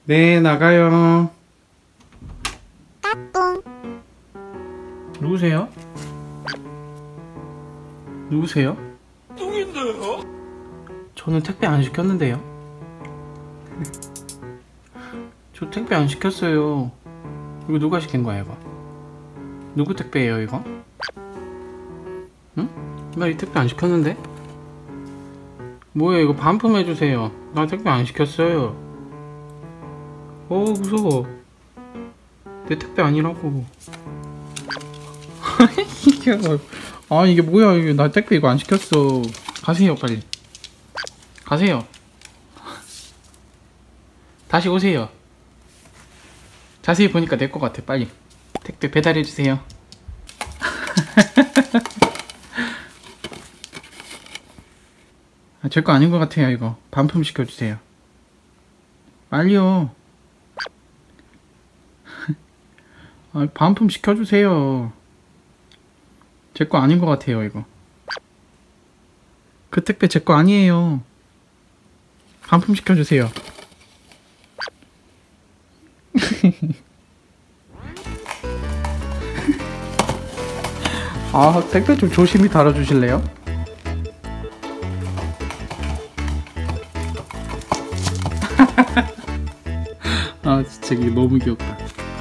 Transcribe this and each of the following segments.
네, 나가요. 누구세요? 누구세요? 뚱인데요? 저는 택배 안 시켰는데요. 저 택배 안 시켰어요. 이거 누가 시킨 거야, 이거? 누구 택배예요, 이거? 응? 나 이 택배 안 시켰는데? 뭐야, 이거 반품해주세요. 나 택배 안 시켰어요. 무서워. 내 택배 아니라고. 아니, 이게 뭐야, 이게. 나 택배 이거 안 시켰어. 가세요, 빨리. 가세요. 다시 오세요. 자세히 보니까 내 거 같아. 빨리 택배 배달해주세요. 제 거 아닌 것 같아요. 이거 반품 시켜주세요. 빨리요. 반품 시켜주세요. 제 거 아닌 것 같아요. 이거 그 택배 제 거 아니에요. 반품 시켜주세요. 택배 좀 조심히 달아주실래요? 진짜 이게 너무 귀엽다.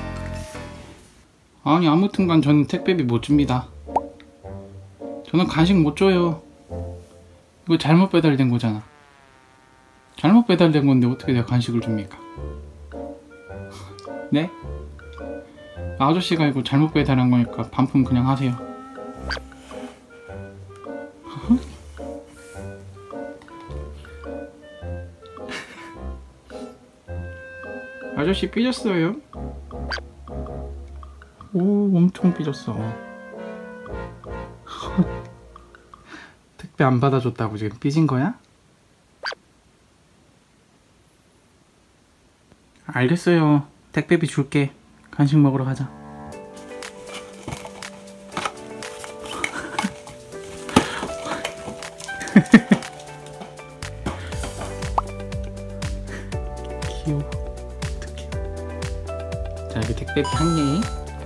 아니, 아무튼간 저는 택배비 못 줍니다. 저는 간식 못 줘요. 이거 잘못 배달된 거잖아. 잘못 배달된 건데 어떻게 내가 간식을 줍니까? 네? 아저씨가 이거 잘못 배달한 거니까 반품 그냥 하세요. 아저씨 삐졌어요? 오, 엄청 삐졌어. 택배 안 받아줬다고 지금 삐진 거야? 알겠어요. 택배비 줄게. 간식 먹으러 가자. 귀여워. 어떡해. 자, 여기 택배비 한 개.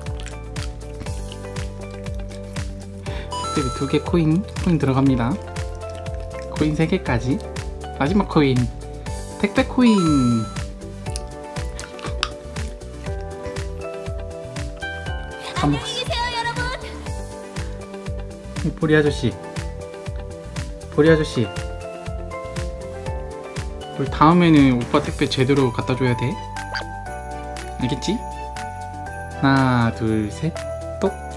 택배비 2개 코인 들어갑니다. 코인 3개까지. 마지막 코인. 택배 코인. 안녕히 계세요, 여러분. 보리 아저씨, 보리 아저씨, 우리 다음에는 오빠 택배 제대로 갖다 줘야 돼. 알겠지? 하나, 둘, 셋, 똑.